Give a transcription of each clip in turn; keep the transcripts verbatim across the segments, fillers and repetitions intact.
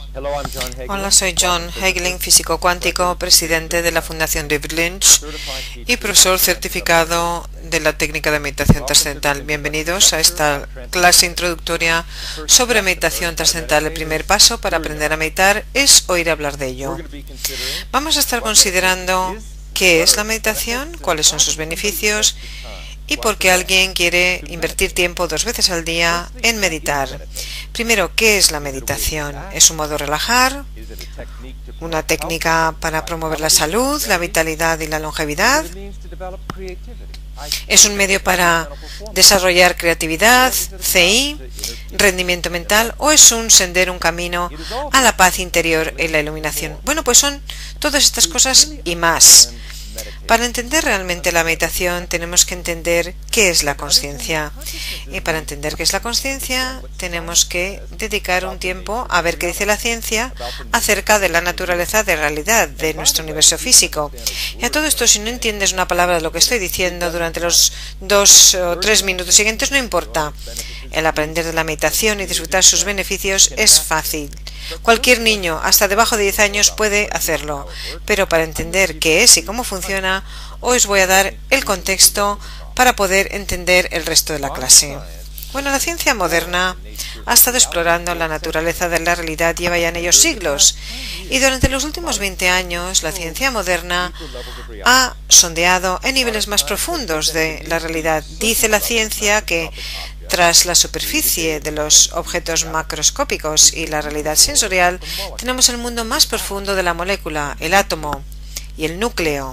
Hola, soy John Hagelin, físico cuántico, presidente de la Fundación David Lynch y profesor certificado de la técnica de meditación trascendental. Bienvenidos a esta clase introductoria sobre meditación trascendental. El primer paso para aprender a meditar es oír hablar de ello. Vamos a estar considerando qué es la meditación, cuáles son sus beneficios y por qué alguien quiere invertir tiempo dos veces al día en meditar. Primero, ¿qué es la meditación? ¿Es un modo de relajar? ¿Una técnica para promover la salud, la vitalidad y la longevidad? ¿Es un medio para desarrollar creatividad, C I, rendimiento mental? ¿O es un sendero, un camino a la paz interior y la iluminación? Bueno, pues son todas estas cosas y más. Para entender realmente la meditación tenemos que entender qué es la consciencia. Y para entender qué es la consciencia tenemos que dedicar un tiempo a ver qué dice la ciencia acerca de la naturaleza de realidad de nuestro universo físico. Y a todo esto, si no entiendes una palabra de lo que estoy diciendo durante los dos o tres minutos siguientes, no importa. El aprender de la meditación y disfrutar sus beneficios es fácil. Cualquier niño, hasta debajo de diez años, puede hacerlo. Pero para entender qué es y cómo funciona, os voy a dar el contexto para poder entender el resto de la clase. Bueno, la ciencia moderna ha estado explorando la naturaleza de la realidad, lleva ya en ellos siglos. Y durante los últimos veinte años, la ciencia moderna ha sondeado en niveles más profundos de la realidad. Dice la ciencia que tras la superficie de los objetos macroscópicos y la realidad sensorial, tenemos el mundo más profundo de la molécula, el átomo y el núcleo,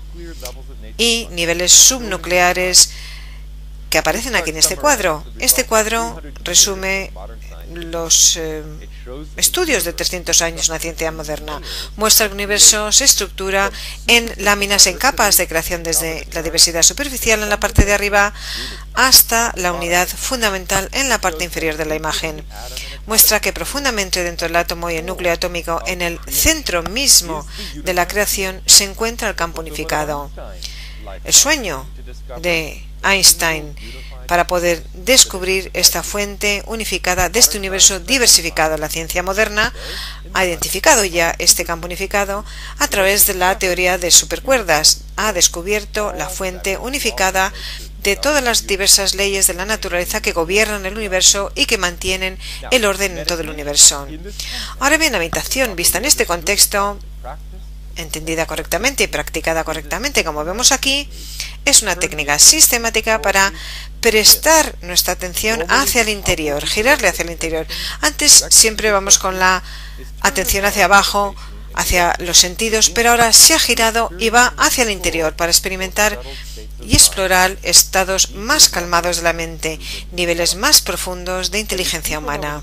y niveles subnucleares que aparecen aquí en este cuadro. Este cuadro resume los eh, estudios de trescientos años en la ciencia moderna. Muestra que el universo se estructura en láminas en capas de creación desde la diversidad superficial en la parte de arriba hasta la unidad fundamental en la parte inferior de la imagen. Muestra que profundamente dentro del átomo y el núcleo atómico, en el centro mismo de la creación, se encuentra el campo unificado. El sueño de Einstein para poder descubrir esta fuente unificada de este universo diversificado. La ciencia moderna ha identificado ya este campo unificado a través de la teoría de supercuerdas. Ha descubierto la fuente unificada de todas las diversas leyes de la naturaleza que gobiernan el universo y que mantienen el orden en todo el universo. Ahora bien, la meditación vista en este contexto, entendida correctamente y practicada correctamente, como vemos aquí, es una técnica sistemática para prestar nuestra atención hacia el interior, girarle hacia el interior. Antes siempre vamos con la atención hacia abajo, hacia los sentidos, pero ahora se ha girado y va hacia el interior para experimentar y explorar estados más calmados de la mente, niveles más profundos de inteligencia humana.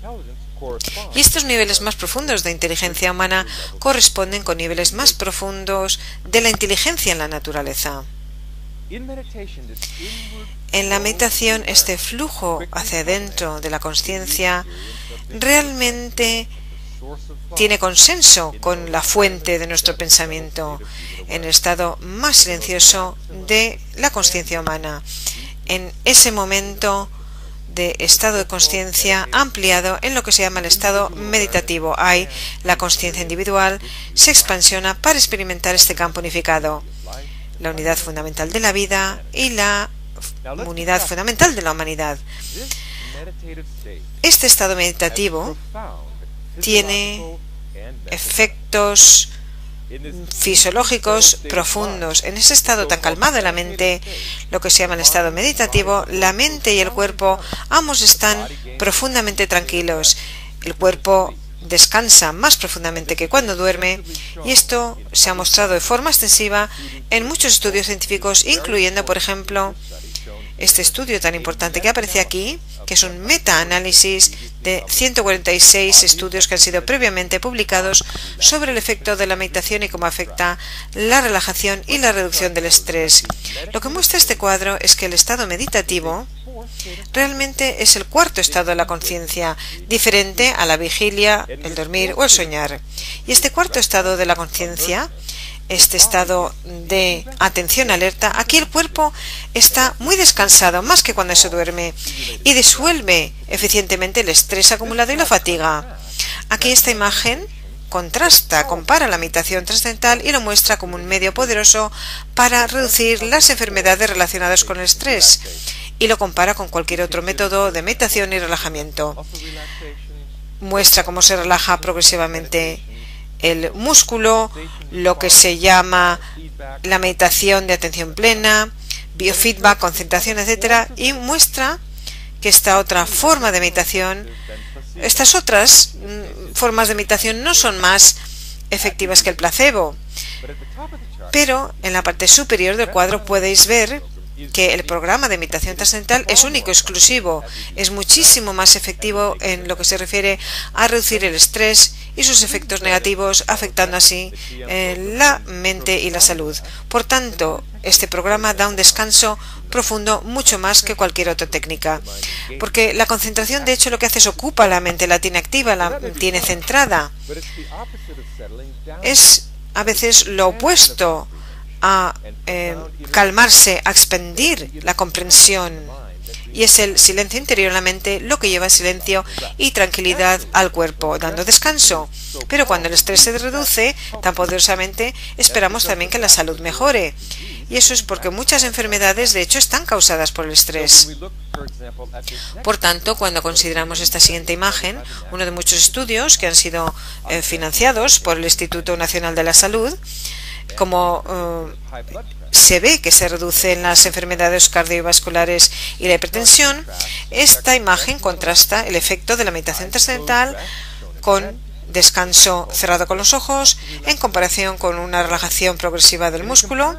Y estos niveles más profundos de inteligencia humana corresponden con niveles más profundos de la inteligencia en la naturaleza. En la meditación, este flujo hacia adentro de la consciencia realmente tiene consenso con la fuente de nuestro pensamiento, en el estado más silencioso de la consciencia humana. En ese momento de estado de consciencia ampliado en lo que se llama el estado meditativo. Hay la consciencia individual, se expansiona para experimentar este campo unificado, la unidad fundamental de la vida y la unidad fundamental de la humanidad. Este estado meditativo tiene efectos fisiológicos profundos. En ese estado tan calmado de la mente, lo que se llama el estado meditativo, la mente y el cuerpo ambos están profundamente tranquilos. El cuerpo descansa más profundamente que cuando duerme, y esto se ha mostrado de forma extensiva en muchos estudios científicos, incluyendo, por ejemplo, este estudio tan importante que aparece aquí, que es un metaanálisis de ciento cuarenta y seis estudios que han sido previamente publicados sobre el efecto de la meditación y cómo afecta la relajación y la reducción del estrés. Lo que muestra este cuadro es que el estado meditativo realmente es el cuarto estado de la conciencia, diferente a la vigilia, el dormir o el soñar. Y este cuarto estado de la conciencia, este estado de atención alerta, aquí el cuerpo está muy descansado, más que cuando se duerme, y disuelve eficientemente el estrés acumulado y la fatiga. Aquí esta imagen contrasta, compara la meditación trascendental y lo muestra como un medio poderoso para reducir las enfermedades relacionadas con el estrés, y lo compara con cualquier otro método de meditación y relajamiento. Muestra cómo se relaja progresivamente el músculo, lo que se llama la meditación de atención plena, biofeedback, concentración, etcétera, y muestra que esta otra forma de meditación, estas otras formas de meditación no son más efectivas que el placebo. Pero en la parte superior del cuadro podéis ver que el programa de meditación trascendental es único, exclusivo, es muchísimo más efectivo en lo que se refiere a reducir el estrés y sus efectos negativos, afectando así eh, la mente y la salud. Por tanto, este programa da un descanso profundo mucho más que cualquier otra técnica, porque la concentración de hecho lo que hace es ocupa la mente, la tiene activa, la tiene centrada. Es a veces lo opuesto a eh, calmarse, a expandir la comprensión, y es el silencio interior en la mente lo que lleva silencio y tranquilidad al cuerpo, dando descanso. Pero cuando el estrés se reduce tan poderosamente, esperamos también que la salud mejore, y eso es porque muchas enfermedades de hecho están causadas por el estrés. Por tanto, cuando consideramos esta siguiente imagen, uno de muchos estudios que han sido eh, financiados por el Instituto Nacional de la Salud, como uh, se ve que se reducen las enfermedades cardiovasculares y la hipertensión, esta imagen contrasta el efecto de la meditación trascendental con descanso cerrado con los ojos, en comparación con una relajación progresiva del músculo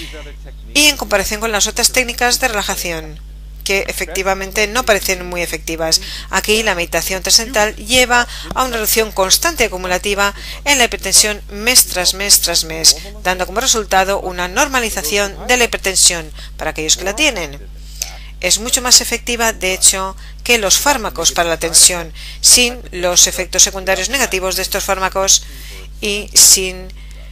y en comparación con las otras técnicas de relajación, que efectivamente no parecen muy efectivas. Aquí la meditación trascendental lleva a una reducción constante y acumulativa en la hipertensión mes tras mes tras mes, dando como resultado una normalización de la hipertensión para aquellos que la tienen. Es mucho más efectiva, de hecho, que los fármacos para la tensión, sin los efectos secundarios negativos de estos fármacos y sin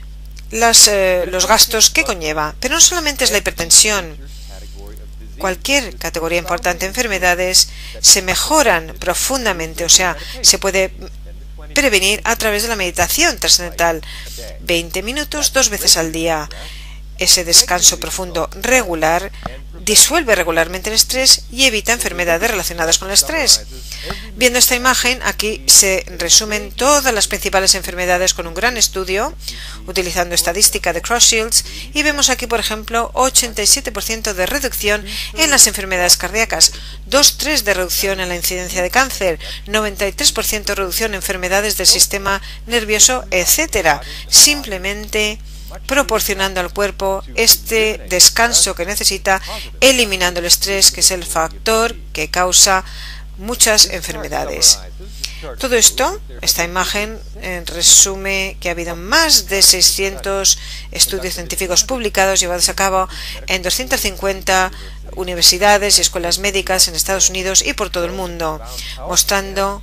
las, eh, los gastos que conlleva. Pero no solamente es la hipertensión. Cualquier categoría importante de enfermedades se mejoran profundamente, o sea, se puede prevenir a través de la meditación trascendental. veinte minutos, dos veces al día. Ese descanso profundo regular disuelve regularmente el estrés y evita enfermedades relacionadas con el estrés. Viendo esta imagen, aquí se resumen todas las principales enfermedades con un gran estudio, utilizando estadística de Cross-Shields, y vemos aquí, por ejemplo, ochenta y siete por ciento de reducción en las enfermedades cardíacas, dos coma tres por ciento de reducción en la incidencia de cáncer, noventa y tres por ciento de reducción en enfermedades del sistema nervioso, etcétera. Simplemente proporcionando al cuerpo este descanso que necesita, eliminando el estrés, que es el factor que causa muchas enfermedades. Todo esto, esta imagen, eh, resume que ha habido más de seiscientos estudios científicos publicados llevados a cabo en doscientas cincuenta universidades y escuelas médicas en Estados Unidos y por todo el mundo, mostrando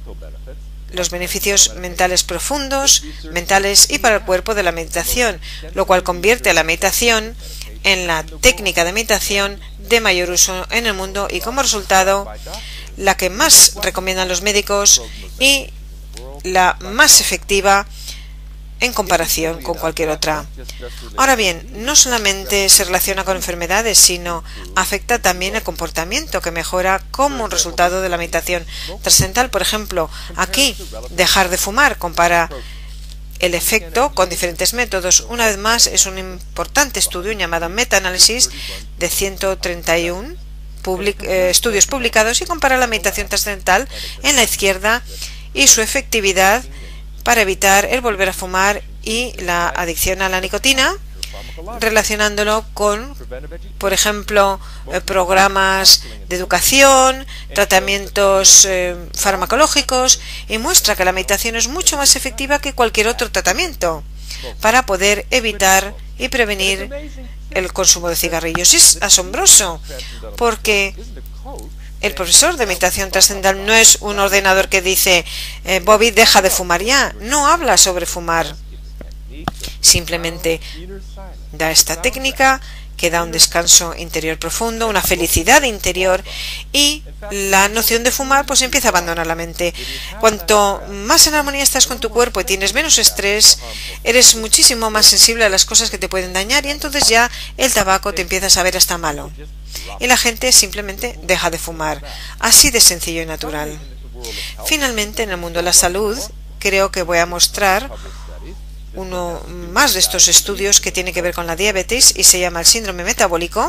los beneficios mentales profundos, mentales y para el cuerpo de la meditación, lo cual convierte a la meditación en la técnica de meditación de mayor uso en el mundo y como resultado la que más recomiendan los médicos y la más efectiva en comparación con cualquier otra. Ahora bien, no solamente se relaciona con enfermedades, sino afecta también el comportamiento, que mejora como un resultado de la meditación trascendental. Por ejemplo, aquí, dejar de fumar compara el efecto con diferentes métodos. Una vez más, es un importante estudio llamado metaanálisis de ciento treinta y uno public, eh, estudios publicados y compara la meditación trascendental en la izquierda y su efectividad para evitar el volver a fumar y la adicción a la nicotina, relacionándolo con, por ejemplo, eh, programas de educación, tratamientos eh, farmacológicos, y muestra que la meditación es mucho más efectiva que cualquier otro tratamiento para poder evitar y prevenir el consumo de cigarrillos. Es asombroso porque el profesor de meditación trascendental no es un ordenador que dice eh, Bobby, deja de fumar ya. No habla sobre fumar. Simplemente da esta técnica que da un descanso interior profundo, una felicidad interior, y la noción de fumar pues empieza a abandonar la mente. Cuanto más en armonía estás con tu cuerpo y tienes menos estrés, eres muchísimo más sensible a las cosas que te pueden dañar, y entonces ya el tabaco te empieza a saber hasta malo. Y la gente simplemente deja de fumar. Así de sencillo y natural. Finalmente, en el mundo de la salud, creo que voy a mostrar uno más de estos estudios que tiene que ver con la diabetes y se llama el síndrome metabólico.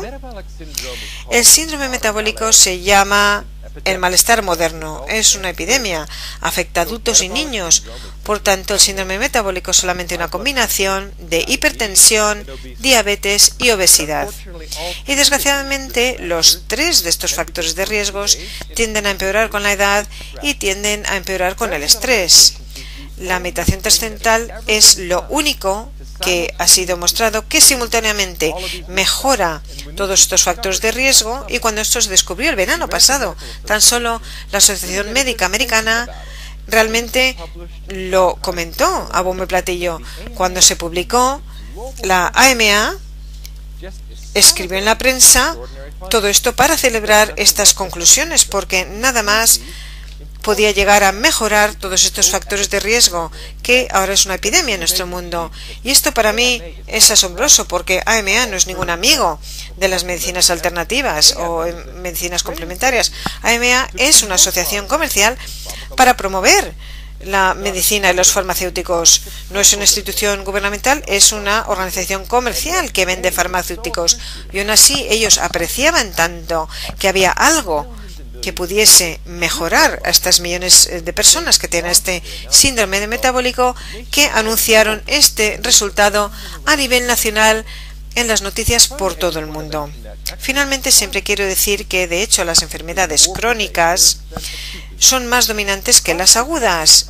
El síndrome metabólico se llama el malestar moderno. Es una epidemia, afecta a adultos y niños. Por tanto, el síndrome metabólico es solamente una combinación de hipertensión, diabetes y obesidad. Y desgraciadamente, los tres de estos factores de riesgos tienden a empeorar con la edad y tienden a empeorar con el estrés. La meditación trascendental es lo único que ha sido mostrado que simultáneamente mejora todos estos factores de riesgo, y cuando esto se descubrió el verano pasado, tan solo la Asociación Médica Americana realmente lo comentó a bombo y platillo. Cuando se publicó, la A M A escribió en la prensa todo esto para celebrar estas conclusiones, porque nada más podía llegar a mejorar todos estos factores de riesgo, que ahora es una epidemia en nuestro mundo. Y esto para mí es asombroso, porque A M A no es ningún amigo de las medicinas alternativas o medicinas complementarias. A M A es una asociación comercial para promover la medicina y los farmacéuticos. No es una institución gubernamental, es una organización comercial que vende farmacéuticos. Y aún así ellos apreciaban tanto que había algo que pudiese mejorar a estas millones de personas que tienen este síndrome metabólico, que anunciaron este resultado a nivel nacional en las noticias por todo el mundo. Finalmente, siempre quiero decir que de hecho las enfermedades crónicas son más dominantes que las agudas.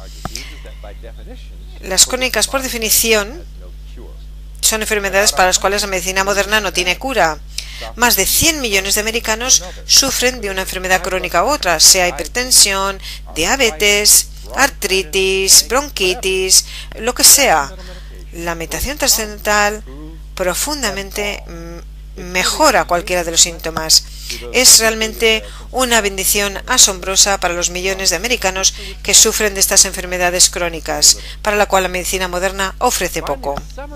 Las crónicas, por definición, son enfermedades para las cuales la medicina moderna no tiene cura. Más de cien millones de americanos sufren de una enfermedad crónica u otra, sea hipertensión, diabetes, artritis, bronquitis, lo que sea. La meditación trascendental profundamente mejora cualquiera de los síntomas. Es realmente una bendición asombrosa para los millones de americanos que sufren de estas enfermedades crónicas, para la cual la medicina moderna ofrece poco.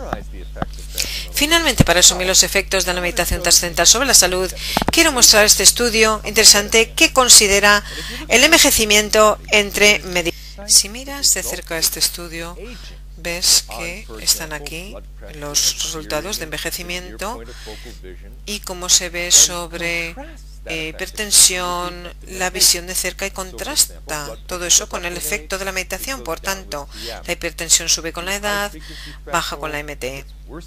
Finalmente, para resumir los efectos de la meditación trascendental sobre la salud, quiero mostrar este estudio interesante que considera el envejecimiento entre medicina. Si miras de cerca este estudio, ves que están aquí los resultados de envejecimiento y cómo se ve sobre eh, hipertensión, la visión de cerca, y contrasta todo eso con el efecto de la meditación. Por tanto, la hipertensión sube con la edad, baja con la M T.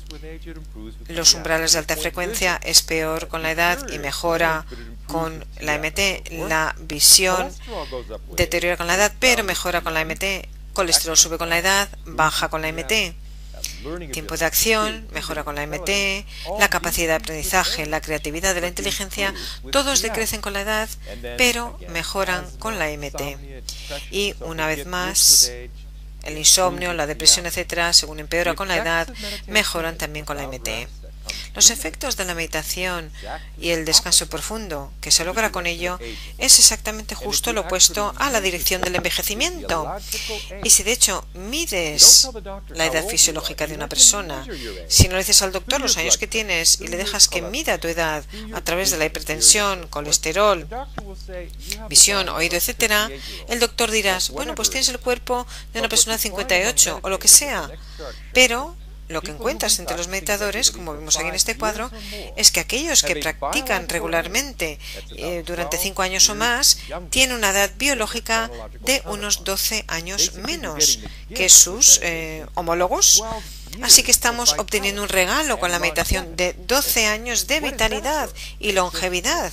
Los umbrales de alta frecuencia es peor con la edad y mejora con la M T. La visión deteriora con la edad, pero mejora con la M T. Colesterol sube con la edad, baja con la M T. Tiempo de acción mejora con la M T. La capacidad de aprendizaje, la creatividad de la inteligencia, todos decrecen con la edad, pero mejoran con la M T. Y una vez más, el insomnio, la depresión, etcétera, según empeora con la edad, mejoran también con la M T. Los efectos de la meditación y el descanso profundo que se logra con ello es exactamente justo lo opuesto a la dirección del envejecimiento. Y si de hecho mides la edad fisiológica de una persona, si no le dices al doctor los años que tienes y le dejas que mida tu edad a través de la hipertensión, colesterol, visión, oído, etcétera, el doctor dirá, bueno, pues tienes el cuerpo de una persona de cincuenta y ocho o lo que sea. Pero lo que encuentras entre los meditadores, como vemos aquí en este cuadro, es que aquellos que practican regularmente eh, durante cinco años o más tienen una edad biológica de unos doce años menos que sus eh, homólogos. Así que estamos obteniendo un regalo con la meditación de doce años de vitalidad y longevidad.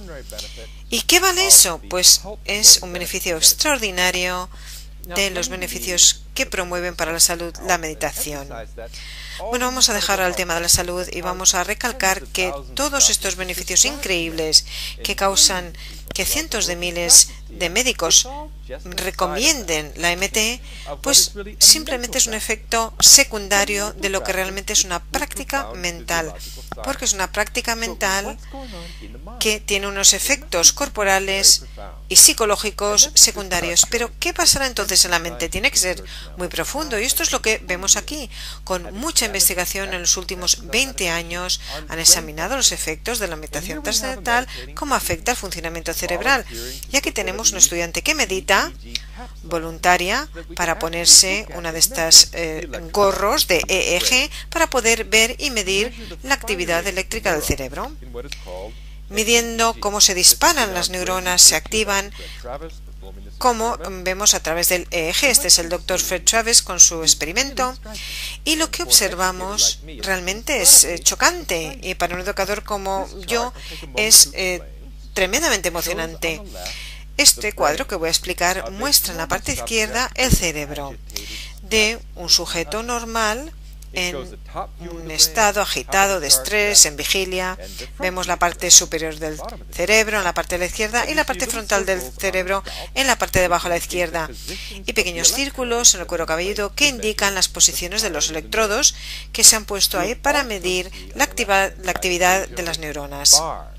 ¿Y qué vale eso? Pues es un beneficio extraordinario de los beneficios que promueven para la salud la meditación. Bueno, vamos a dejar al tema de la salud y vamos a recalcar que todos estos beneficios increíbles que causan que cientos de miles de médicos recomienden la M T, pues simplemente es un efecto secundario de lo que realmente es una práctica mental, porque es una práctica mental que tiene unos efectos corporales y psicológicos secundarios. Pero ¿qué pasará entonces en la mente? Tiene que ser muy profundo, y esto es lo que vemos aquí. Con mucha investigación en los últimos veinte años han examinado los efectos de la meditación trascendental, cómo afecta el funcionamiento cerebral. Y aquí tenemos un estudiante que medita voluntaria para ponerse una de estas eh, gorros de E E G para poder ver y medir la actividad eléctrica del cerebro, midiendo cómo se disparan las neuronas, se activan, como vemos a través del E E G. Este es el doctor Fred Travis con su experimento, y lo que observamos realmente es eh, chocante, y para un educador como yo es eh, tremendamente emocionante. Este cuadro que voy a explicar muestra en la parte izquierda el cerebro de un sujeto normal en un estado agitado de estrés, en vigilia. Vemos la parte superior del cerebro en la parte de la izquierda y la parte frontal del cerebro en la parte de abajo a la izquierda, y pequeños círculos en el cuero cabelludo que indican las posiciones de los electrodos que se han puesto ahí para medir la, activa, la actividad de las neuronas.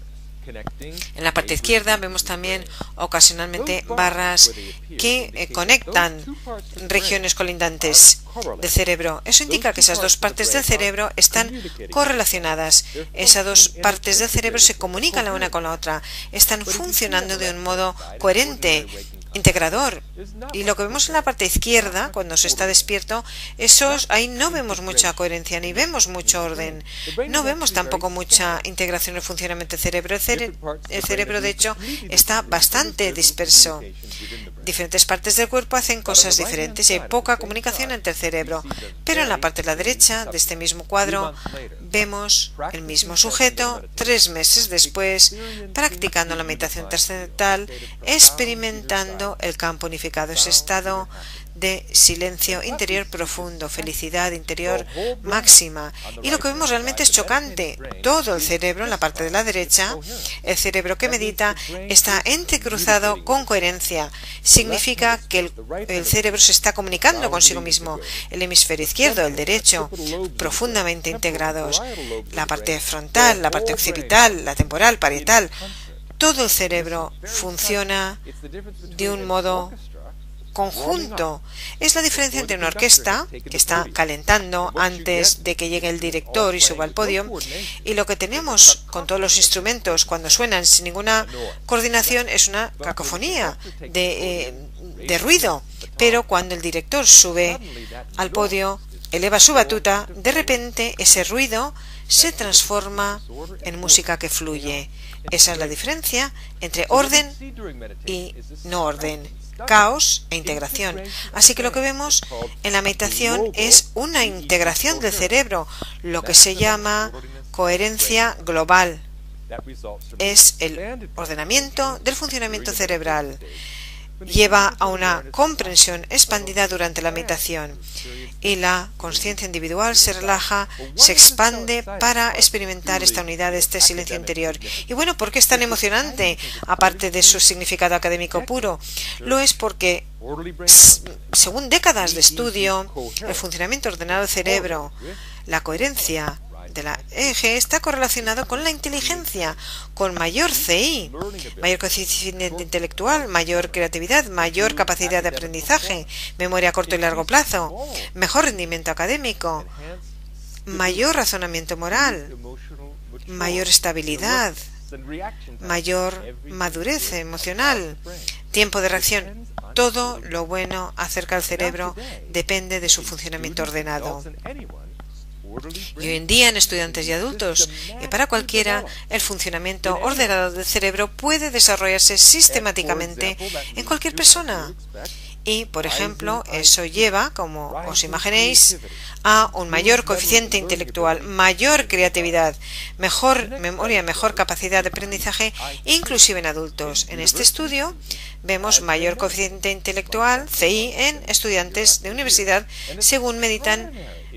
En la parte izquierda vemos también ocasionalmente barras que eh, conectan regiones colindantes del cerebro. Eso indica que esas dos partes del cerebro están correlacionadas. Esas dos partes del cerebro se comunican la una con la otra, están funcionando de un modo coherente, integrador. Y lo que vemos en la parte izquierda, cuando se está despierto, esos, ahí no vemos mucha coherencia, ni vemos mucho orden, no vemos tampoco mucha integración en el funcionamiento del cerebro. El, cere el cerebro, de hecho, está bastante disperso. Diferentes partes del cuerpo hacen cosas diferentes y hay poca comunicación entre el cerebro. Pero en la parte de la derecha de este mismo cuadro vemos el mismo sujeto tres meses después practicando la meditación trascendental, experimentando el campo unificado, ese estado de silencio interior profundo, felicidad interior máxima. Y lo que vemos realmente es chocante. Todo el cerebro en la parte de la derecha, el cerebro que medita, está entrecruzado con coherencia. Significa que el, el cerebro se está comunicando consigo mismo. El hemisferio izquierdo, el derecho, profundamente integrados. La parte frontal, la parte occipital, la temporal, parietal. Todo el cerebro funciona de un modo conjunto. Es la diferencia entre una orquesta que está calentando antes de que llegue el director y suba al podio, y lo que tenemos con todos los instrumentos cuando suenan sin ninguna coordinación es una cacofonía de, eh, de ruido. Pero cuando el director sube al podio, eleva su batuta, de repente ese ruido se transforma en música que fluye. Esa es la diferencia entre orden y no orden, caos e integración. Así que lo que vemos en la meditación es una integración del cerebro, lo que se llama coherencia global. Es el ordenamiento del funcionamiento cerebral. Lleva a una comprensión expandida durante la meditación, y la conciencia individual se relaja, se expande para experimentar esta unidad, este silencio interior. Y bueno, ¿por qué es tan emocionante? Aparte de su significado académico puro, lo es porque, según décadas de estudio, el funcionamiento ordenado del cerebro, la coherencia de la E E G está correlacionado con la inteligencia, con mayor C I, mayor coeficiente intelectual, mayor creatividad, mayor capacidad de aprendizaje, memoria a corto y largo plazo, mejor rendimiento académico, mayor razonamiento moral, mayor estabilidad, mayor madurez emocional, tiempo de reacción. Todo lo bueno acerca del cerebro depende de su funcionamiento ordenado. Y hoy en día en estudiantes y adultos, y para cualquiera, el funcionamiento ordenado del cerebro puede desarrollarse sistemáticamente en cualquier persona. Y, por ejemplo, eso lleva, como os imaginéis, a un mayor coeficiente intelectual, mayor creatividad, mejor memoria, mejor capacidad de aprendizaje, inclusive en adultos. En este estudio vemos mayor coeficiente intelectual, C I, en estudiantes de universidad según meditan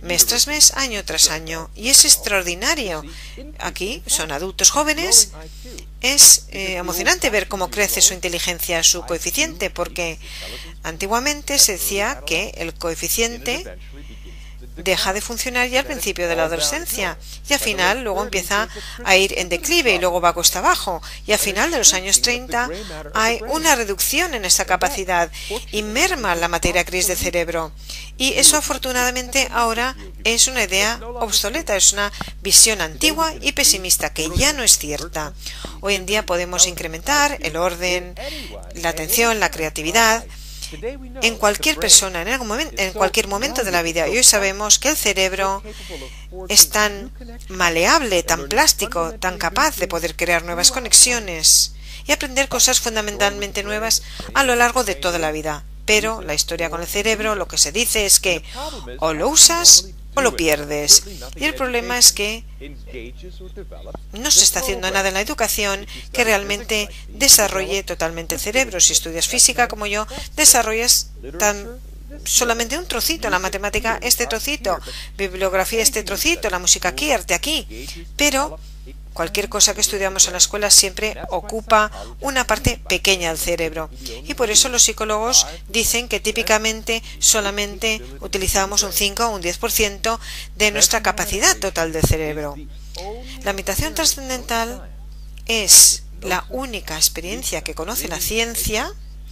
mes tras mes, año tras año. Y es extraordinario. Aquí son adultos jóvenes. Es eh, emocionante ver cómo crece su inteligencia, su coeficiente, porque antiguamente se decía que el coeficiente deja de funcionar ya al principio de la adolescencia y al final luego empieza a ir en declive y luego va cuesta abajo y al final de los años treinta hay una reducción en esta capacidad y merma la materia gris del cerebro, y eso afortunadamente ahora es una idea obsoleta, es una visión antigua y pesimista que ya no es cierta. Hoy en día podemos incrementar el orden, la atención, la creatividad en cualquier persona, en, algún momento, en cualquier momento de la vida. Y hoy sabemos que el cerebro es tan maleable, tan plástico, tan capaz de poder crear nuevas conexiones y aprender cosas fundamentalmente nuevas a lo largo de toda la vida. Pero la historia con el cerebro, lo que se dice es que o lo usas o lo pierdes. Y el problema es que no se está haciendo nada en la educación que realmente desarrolle totalmente el cerebro. Si estudias física como yo, desarrollas tan solamente un trocito, la matemática este trocito, bibliografía este trocito, la música aquí, arte aquí, pero cualquier cosa que estudiamos en la escuela siempre ocupa una parte pequeña del cerebro. Y por eso los psicólogos dicen que típicamente solamente utilizamos un cinco o un diez por ciento de nuestra capacidad total del cerebro. La meditación trascendental es la única experiencia que conoce la ciencia.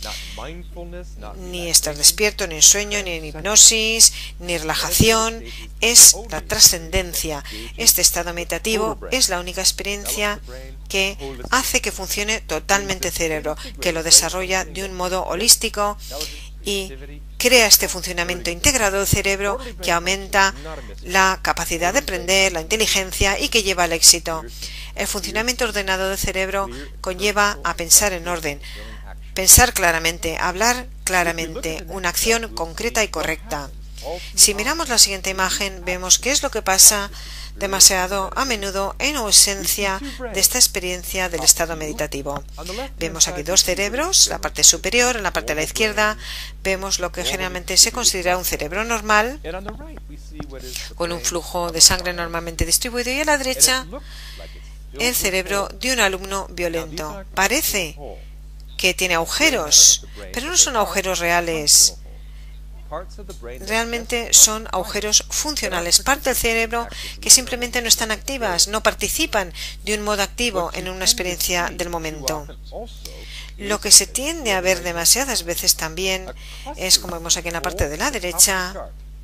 Ni estar despierto, ni en sueño, ni en hipnosis, ni relajación. Es la trascendencia. Este estado meditativo es la única experiencia que hace que funcione totalmente el cerebro, que lo desarrolla de un modo holístico y crea este funcionamiento integrado del cerebro que aumenta la capacidad de aprender, la inteligencia y que lleva al éxito. El funcionamiento ordenado del cerebro conlleva a pensar en orden, pensar claramente, hablar claramente, una acción concreta y correcta. Si miramos la siguiente imagen, vemos qué es lo que pasa demasiado a menudo en ausencia de esta experiencia del estado meditativo. Vemos aquí dos cerebros, la parte superior, en la parte de la izquierda vemos lo que generalmente se considera un cerebro normal, con un flujo de sangre normalmente distribuido, y a la derecha el cerebro de un alumno violento. Parece que tiene agujeros, pero no son agujeros reales. Realmente son agujeros funcionales, parte del cerebro que simplemente no están activas, no participan de un modo activo en una experiencia del momento. Lo que se tiende a ver demasiadas veces también es, como vemos aquí en la parte de la derecha,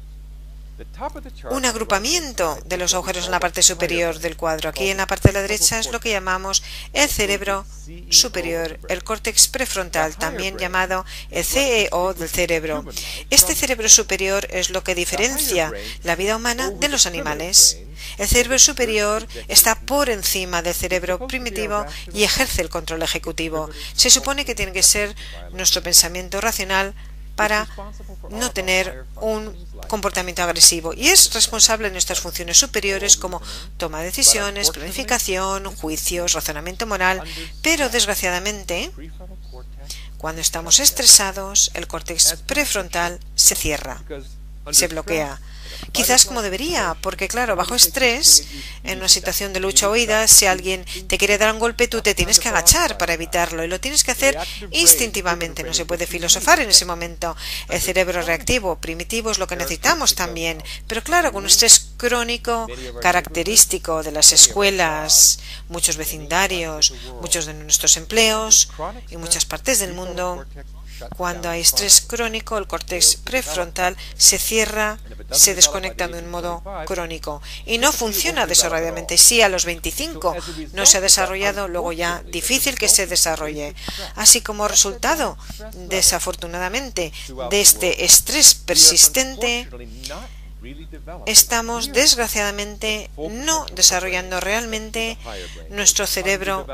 un agrupamiento de los agujeros en la parte superior del cuadro. Aquí en la parte de la derecha es lo que llamamos el cerebro superior, el córtex prefrontal, también llamado el C E O del cerebro. Este cerebro superior es lo que diferencia la vida humana de los animales. El cerebro superior está por encima del cerebro primitivo y ejerce el control ejecutivo. Se supone que tiene que ser nuestro pensamiento racional para no tener un comportamiento agresivo, y es responsable de nuestras funciones superiores como toma de decisiones, planificación, juicios, razonamiento moral, pero desgraciadamente cuando estamos estresados el córtex prefrontal se cierra, se bloquea. Quizás como debería, porque claro, bajo estrés, en una situación de lucha o huida, si alguien te quiere dar un golpe, tú te tienes que agachar para evitarlo y lo tienes que hacer instintivamente, no se puede filosofar en ese momento. El cerebro reactivo, primitivo, es lo que necesitamos también, pero claro, con un estrés crónico característico de las escuelas, muchos vecindarios, muchos de nuestros empleos y muchas partes del mundo. Cuando hay estrés crónico, el córtex prefrontal se cierra, se desconecta de un modo crónico y no funciona desarrolladamente. Si a los veinticinco no se ha desarrollado, luego ya difícil que se desarrolle. Así como resultado, desafortunadamente, de este estrés persistente, estamos desgraciadamente no desarrollando realmente nuestro cerebro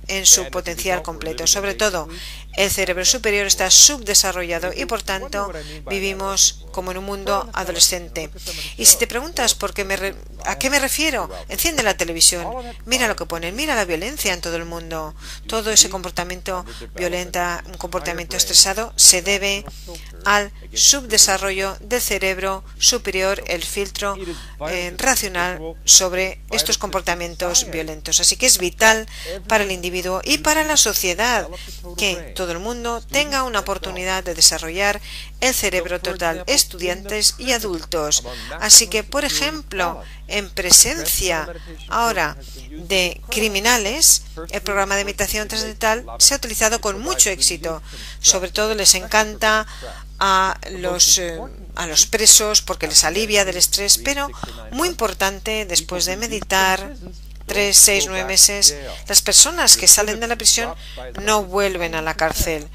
en su potencial completo. Sobre todo, el cerebro superior está subdesarrollado y por tanto vivimos como en un mundo adolescente. Y si te preguntas por qué me re- a qué me refiero, enciende la televisión, mira lo que ponen, mira la violencia en todo el mundo. Todo ese comportamiento violento, un comportamiento estresado, se debe al subdesarrollo del cerebro superior, el filtro eh, racional sobre estos comportamientos violentos. Así que es vital para el individuo y para la sociedad que todo el mundo tenga una oportunidad de desarrollar el cerebro total, estudiantes y adultos. Así que, por ejemplo, en presencia ahora de criminales, el programa de meditación trascendental se ha utilizado con mucho éxito. Sobre todo les encanta a los, eh, a los presos porque les alivia del estrés, pero muy importante, después de meditar tres, seis, nueve meses, las personas que salen de la prisión no vuelven a la cárcel.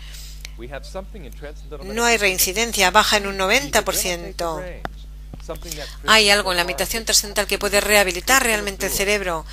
No hay reincidencia, baja en un noventa por ciento. Hay algo en la meditación trascendental que puede rehabilitar realmente el cerebro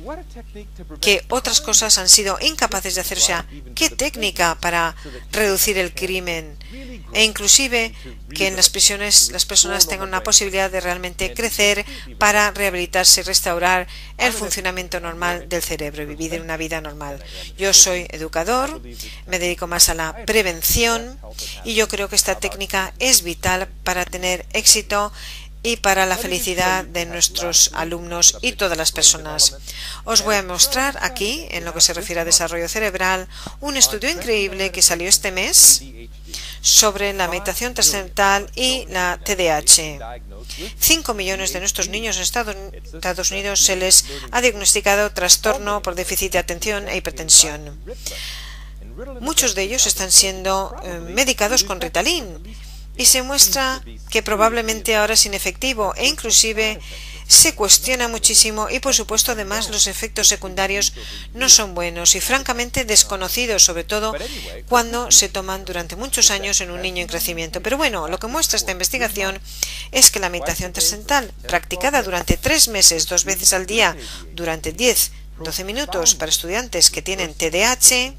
que otras cosas han sido incapaces de hacer. O sea, ¿qué técnica para reducir el crimen? E inclusive que en las prisiones las personas tengan una posibilidad de realmente crecer para rehabilitarse y restaurar el funcionamiento normal del cerebro y vivir una vida normal. Yo soy educador, me dedico más a la prevención y yo creo que esta técnica es vital para tener éxito y para la felicidad de nuestros alumnos y todas las personas. Os voy a mostrar aquí, en lo que se refiere a desarrollo cerebral, un estudio increíble que salió este mes sobre la meditación trascendental y la T D A H. Cinco millones de nuestros niños en Estados Unidos se les ha diagnosticado trastorno por déficit de atención e hipertensión. Muchos de ellos están siendo eh, medicados con Ritalin y se muestra que probablemente ahora es inefectivo e inclusive se cuestiona muchísimo y por supuesto además los efectos secundarios no son buenos y francamente desconocidos, sobre todo cuando se toman durante muchos años en un niño en crecimiento. Pero bueno, lo que muestra esta investigación es que la meditación trascendental practicada durante tres meses, dos veces al día, durante diez a doce minutos para estudiantes que tienen T D A H,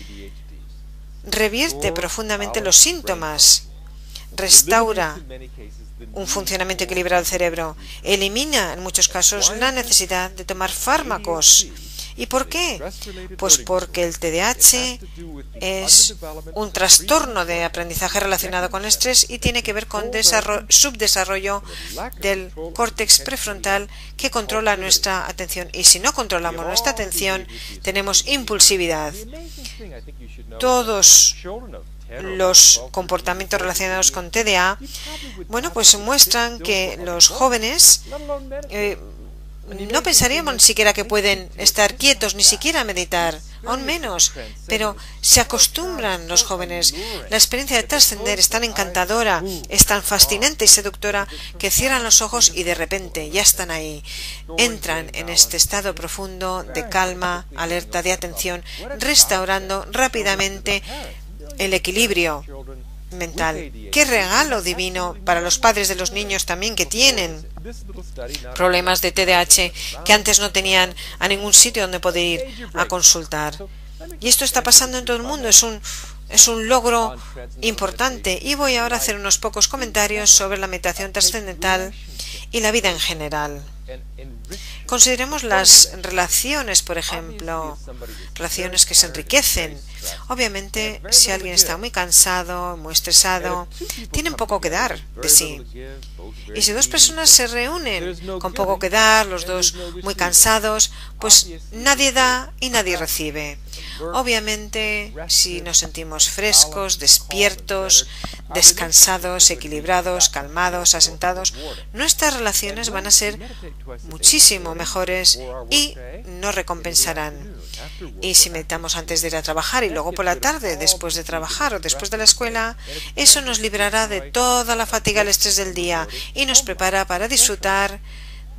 revierte profundamente los síntomas, restaura un funcionamiento equilibrado del cerebro, elimina en muchos casos la necesidad de tomar fármacos. ¿Y por qué? Pues porque el T D A H es un trastorno de aprendizaje relacionado con el estrés y tiene que ver con subdesarrollo del córtex prefrontal que controla nuestra atención. Y si no controlamos nuestra atención, tenemos impulsividad. Todos los comportamientos relacionados con T D A, bueno, pues muestran que los jóvenes eh, no pensaríamos ni siquiera que pueden estar quietos, ni siquiera meditar, aún menos, pero se acostumbran los jóvenes. La experiencia de trascender es tan encantadora, es tan fascinante y seductora que cierran los ojos y de repente ya están ahí. Entran en este estado profundo de calma, alerta, de atención, restaurando rápidamente el equilibrio mental. ¡Qué regalo divino para los padres de los niños también que tienen problemas de T D A H que antes no tenían a ningún sitio donde poder ir a consultar! Y esto está pasando en todo el mundo, es un, es un logro importante. Y voy ahora a hacer unos pocos comentarios sobre la meditación trascendental y la vida en general. Consideremos las relaciones, por ejemplo, relaciones que se enriquecen. Obviamente, si alguien está muy cansado, muy estresado, tienen poco que dar de sí. Y si dos personas se reúnen con poco que dar, los dos muy cansados, pues nadie da y nadie recibe. Obviamente, si nos sentimos frescos, despiertos, descansados, equilibrados, calmados, asentados, nuestras relaciones van a ser muchísimo mejores y nos recompensarán. Y si meditamos antes de ir a trabajar y luego por la tarde, después de trabajar o después de la escuela, eso nos librará de toda la fatiga, el estrés del día y nos prepara para disfrutar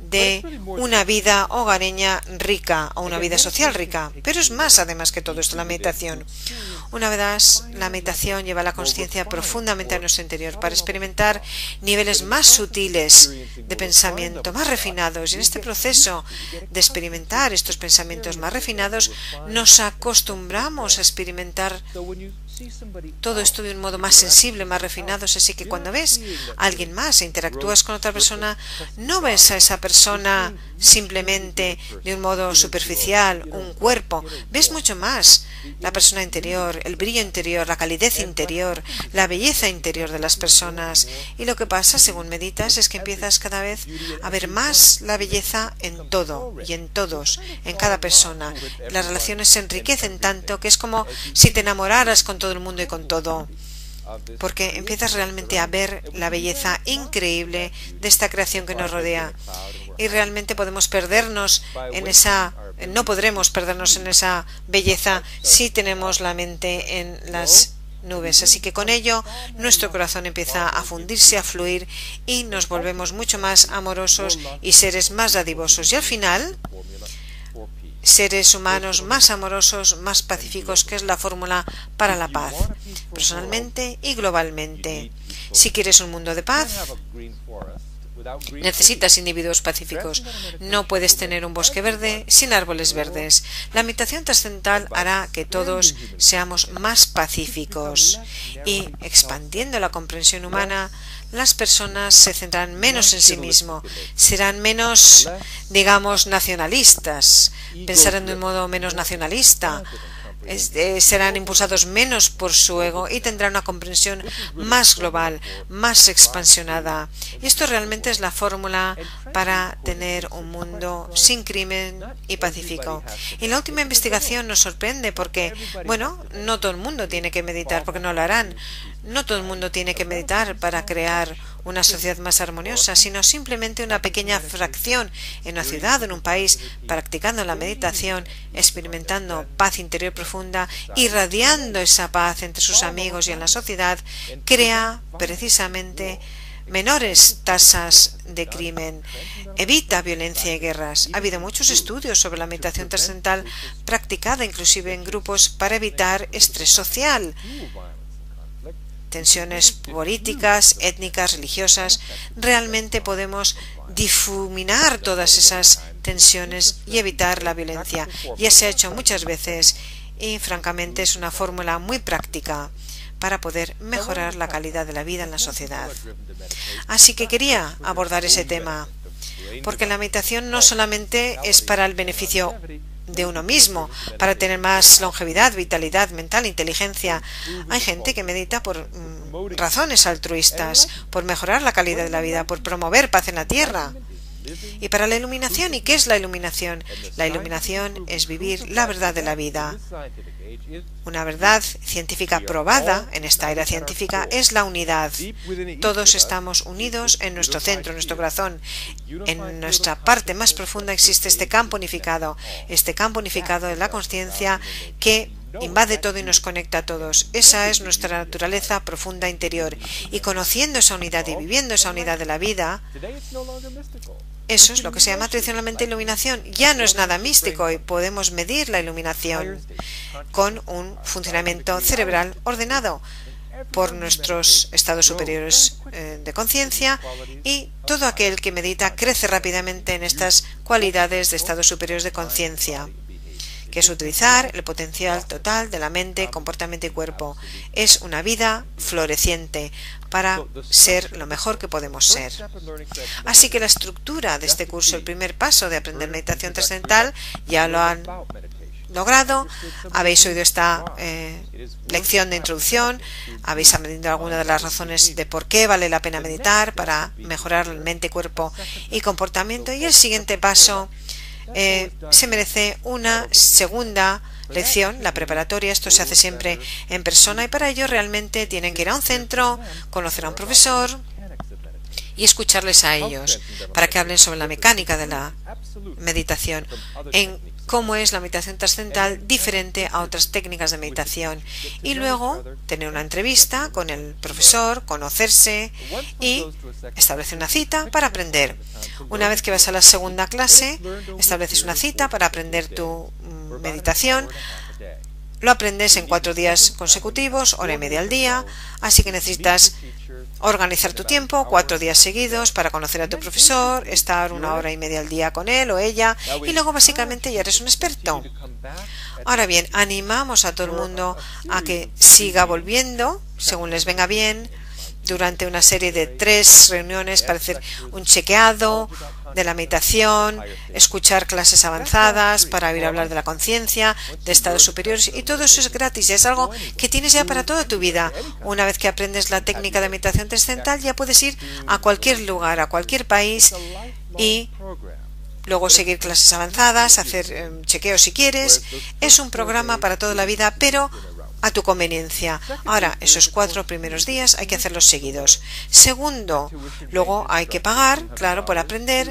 de una vida hogareña rica o una vida social rica. Pero es más, además que todo esto, la meditación. Una vez la meditación lleva la conciencia profundamente a nuestro interior para experimentar niveles más sutiles de pensamiento, más refinados. Y en este proceso de experimentar estos pensamientos más refinados, nos acostumbramos a experimentar todo esto de un modo más sensible, más refinado. Así que cuando ves a alguien más e interactúas con otra persona, no ves a esa persona simplemente de un modo superficial, un cuerpo. Ves mucho más la persona interior, el brillo interior, la calidez interior, la belleza interior de las personas. Y lo que pasa, según meditas, es que empiezas cada vez a ver más la belleza en todo y en todos, en cada persona. Las relaciones se enriquecen tanto que es como si te enamoraras con todo el mundo y con todo, porque empiezas realmente a ver la belleza increíble de esta creación que nos rodea. Y realmente podemos perdernos en esa, no podremos perdernos en esa belleza si tenemos la mente en las nubes. Así que con ello nuestro corazón empieza a fundirse, a fluir y nos volvemos mucho más amorosos y seres más dadivosos. Y al final, seres humanos más amorosos, más pacíficos, que es la fórmula para la paz, personalmente y globalmente. Si quieres un mundo de paz, necesitas individuos pacíficos. No puedes tener un bosque verde sin árboles verdes. La meditación trascendental hará que todos seamos más pacíficos y, expandiendo la comprensión humana, las personas se centrarán menos en sí mismo, serán menos, digamos, nacionalistas, pensarán de un modo menos nacionalista, es, eh, serán impulsados menos por su ego y tendrán una comprensión más global, más expansionada. Y esto realmente es la fórmula para tener un mundo sin crimen y pacífico. Y la última investigación nos sorprende porque, bueno, no todo el mundo tiene que meditar, porque no lo harán. No todo el mundo tiene que meditar para crear una sociedad más armoniosa, sino simplemente una pequeña fracción en una ciudad, en un país, practicando la meditación, experimentando paz interior profunda, irradiando esa paz entre sus amigos y en la sociedad, crea precisamente menores tasas de crimen, evita violencia y guerras. Ha habido muchos estudios sobre la meditación trascendental practicada inclusive en grupos para evitar estrés social, tensiones políticas, étnicas, religiosas. Realmente podemos difuminar todas esas tensiones y evitar la violencia. Ya se ha hecho muchas veces y francamente es una fórmula muy práctica para poder mejorar la calidad de la vida en la sociedad. Así que quería abordar ese tema, porque la meditación no solamente es para el beneficio de uno mismo, para tener más longevidad, vitalidad mental, inteligencia. Hay gente que medita por mm, razones altruistas, por mejorar la calidad de la vida, por promover paz en la tierra. Y para la iluminación, ¿y qué es la iluminación? La iluminación es vivir la verdad de la vida. Una verdad científica probada en esta era científica es la unidad. Todos estamos unidos en nuestro centro, en nuestro corazón. En nuestra parte más profunda existe este campo unificado, este campo unificado de la conciencia que invade todo y nos conecta a todos. Esa es nuestra naturaleza profunda interior. Y conociendo esa unidad y viviendo esa unidad de la vida, eso es lo que se llama tradicionalmente iluminación. Ya no es nada místico y podemos medir la iluminación con un funcionamiento cerebral ordenado por nuestros estados superiores eh, de conciencia, y todo aquel que medita crece rápidamente en estas cualidades de estados superiores de conciencia, que es utilizar el potencial total de la mente, comportamiento y cuerpo. Es una vida floreciente para ser lo mejor que podemos ser. Así que la estructura de este curso, el primer paso de aprender meditación trascendental, ya lo han logrado. Habéis oído esta eh, lección de introducción, habéis aprendido algunas de las razones de por qué vale la pena meditar para mejorar mente, cuerpo y comportamiento, y el siguiente paso Eh, se merece una segunda lección, la preparatoria. Esto se hace siempre en persona y para ello realmente tienen que ir a un centro, conocer a un profesor y escucharles a ellos para que hablen sobre la mecánica de la meditación. En cómo es la meditación trascendental diferente a otras técnicas de meditación. Y luego tener una entrevista con el profesor, conocerse y establecer una cita para aprender. Una vez que vas a la segunda clase, estableces una cita para aprender tu meditación. Lo aprendes en cuatro días consecutivos, hora y media al día, así que necesitas organizar tu tiempo cuatro días seguidos para conocer a tu profesor, estar una hora y media al día con él o ella y luego básicamente ya eres un experto. Ahora bien, animamos a todo el mundo a que siga volviendo según les venga bien durante una serie de tres reuniones para hacer un chequeado de la meditación, escuchar clases avanzadas para oír hablar de la conciencia, de estados superiores, y todo eso es gratis, es algo que tienes ya para toda tu vida. Una vez que aprendes la técnica de meditación trascendental ya puedes ir a cualquier lugar, a cualquier país y luego seguir clases avanzadas, hacer eh, chequeos si quieres. Es un programa para toda la vida, pero a tu conveniencia. Ahora, esos cuatro primeros días hay que hacerlos seguidos. Segundo, luego hay que pagar, claro, por aprender.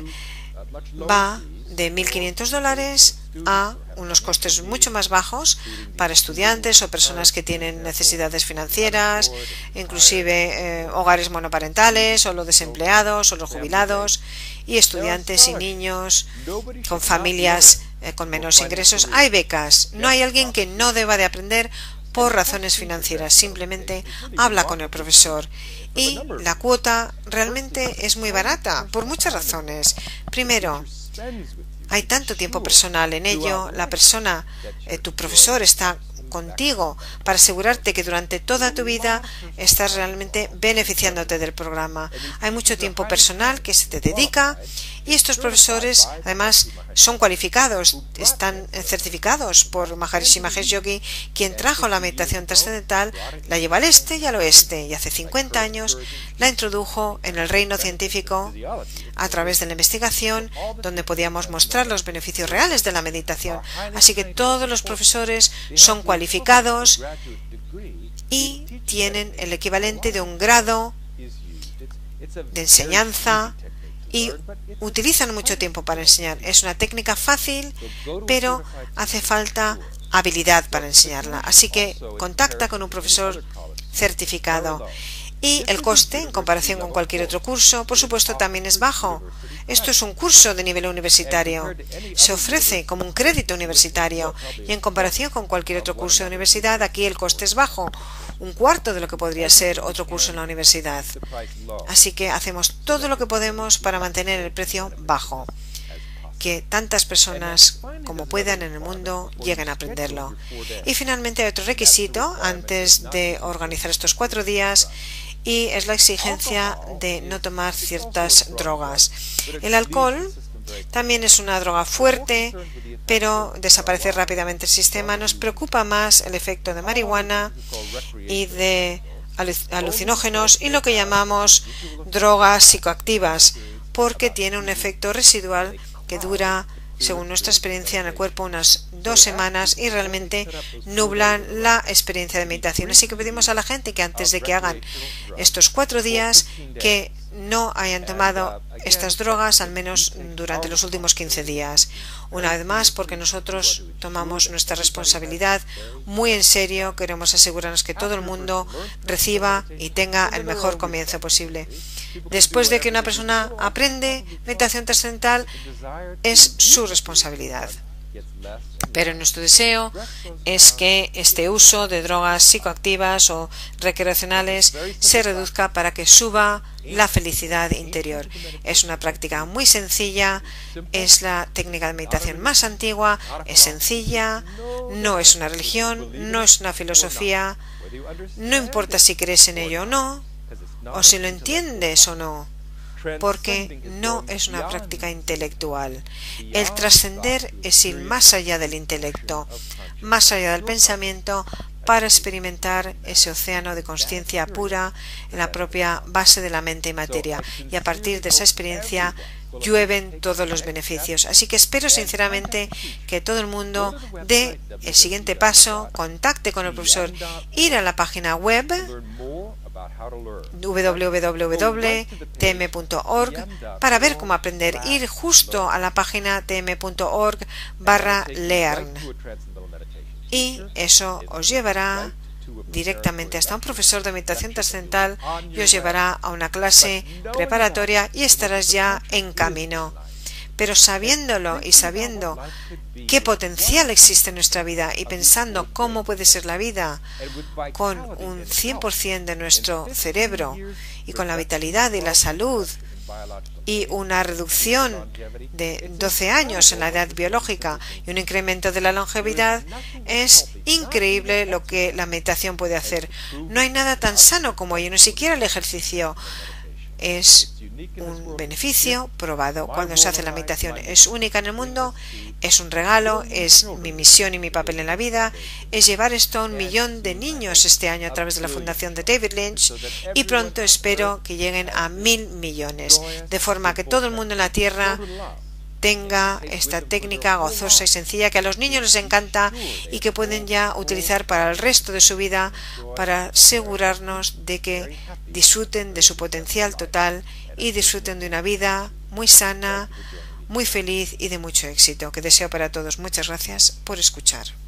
Va de mil quinientos dólares a unos costes mucho más bajos para estudiantes o personas que tienen necesidades financieras, inclusive eh, hogares monoparentales o los desempleados o los jubilados y estudiantes y niños con familias eh, con menos ingresos. Hay becas. No hay alguien que no deba de aprender por razones financieras, simplemente habla con el profesor. Y la cuota realmente es muy barata, por muchas razones. Primero, hay tanto tiempo personal en ello, la persona, eh, tu profesor está contigo para asegurarte que durante toda tu vida estás realmente beneficiándote del programa. Hay mucho tiempo personal que se te dedica y estos profesores además son cualificados, están certificados por Maharishi Mahesh Yogi, quien trajo la meditación trascendental, la llevó al este y al oeste y hace cincuenta años la introdujo en el reino científico a través de la investigación, donde podíamos mostrar los beneficios reales de la meditación. Así que todos los profesores son cualificados y tienen el equivalente de un grado de enseñanza y utilizan mucho tiempo para enseñar. Es una técnica fácil, pero hace falta habilidad para enseñarla. Así que contacta con un profesor certificado. Y el coste, en comparación con cualquier otro curso, por supuesto, también es bajo. Esto es un curso de nivel universitario. Se ofrece como un crédito universitario y en comparación con cualquier otro curso de universidad, aquí el coste es bajo, un cuarto de lo que podría ser otro curso en la universidad. Así que hacemos todo lo que podemos para mantener el precio bajo, que tantas personas como puedan en el mundo lleguen a aprenderlo. Y finalmente hay otro requisito antes de organizar estos cuatro días y es la exigencia de no tomar ciertas drogas. El alcohol también es una droga fuerte, pero desaparece rápidamente el sistema. Nos preocupa más el efecto de marihuana y de alucinógenos y lo que llamamos drogas psicoactivas, porque tiene un efecto residual que dura, según nuestra experiencia en el cuerpo, unas dos semanas y realmente nublan la experiencia de meditación. Así que pedimos a la gente que antes de que hagan estos cuatro días que no hayan tomado estas drogas al menos durante los últimos quince días. Una vez más, porque nosotros tomamos nuestra responsabilidad muy en serio, queremos asegurarnos que todo el mundo reciba y tenga el mejor comienzo posible. Después de que una persona aprende meditación trascendental, es su responsabilidad. Pero nuestro deseo es que este uso de drogas psicoactivas o recreacionales se reduzca para que suba la felicidad interior. Es una práctica muy sencilla, es la técnica de meditación más antigua, es sencilla, no es una religión, no es una filosofía, no importa si crees en ello o no, o si lo entiendes o no, porque no es una práctica intelectual. El trascender es ir más allá del intelecto, más allá del pensamiento, para experimentar ese océano de conciencia pura en la propia base de la mente y materia. Y a partir de esa experiencia llueven todos los beneficios. Así que espero sinceramente que todo el mundo dé el siguiente paso, contacte con el profesor, ir a la página web w w w punto t m punto org para ver cómo aprender, ir justo a la página t m punto org barra learn, y eso os llevará directamente hasta un profesor de meditación trascendental y os llevará a una clase preparatoria y estarás ya en camino. Pero sabiéndolo y sabiendo qué potencial existe en nuestra vida y pensando cómo puede ser la vida con un cien por cien de nuestro cerebro y con la vitalidad y la salud y una reducción de doce años en la edad biológica y un incremento de la longevidad, es increíble lo que la meditación puede hacer. No hay nada tan sano como ello, ni siquiera el ejercicio es un beneficio probado cuando se hace la meditación. Es única en el mundo, es un regalo, es mi misión y mi papel en la vida, es llevar esto a un millón de niños este año a través de la fundación de David Lynch, y pronto espero que lleguen a mil millones, de forma que todo el mundo en la Tierra tenga esta técnica gozosa y sencilla que a los niños les encanta y que pueden ya utilizar para el resto de su vida para asegurarnos de que disfruten de su potencial total y disfruten de una vida muy sana, muy feliz y de mucho éxito, que deseo para todos. Muchas gracias por escuchar.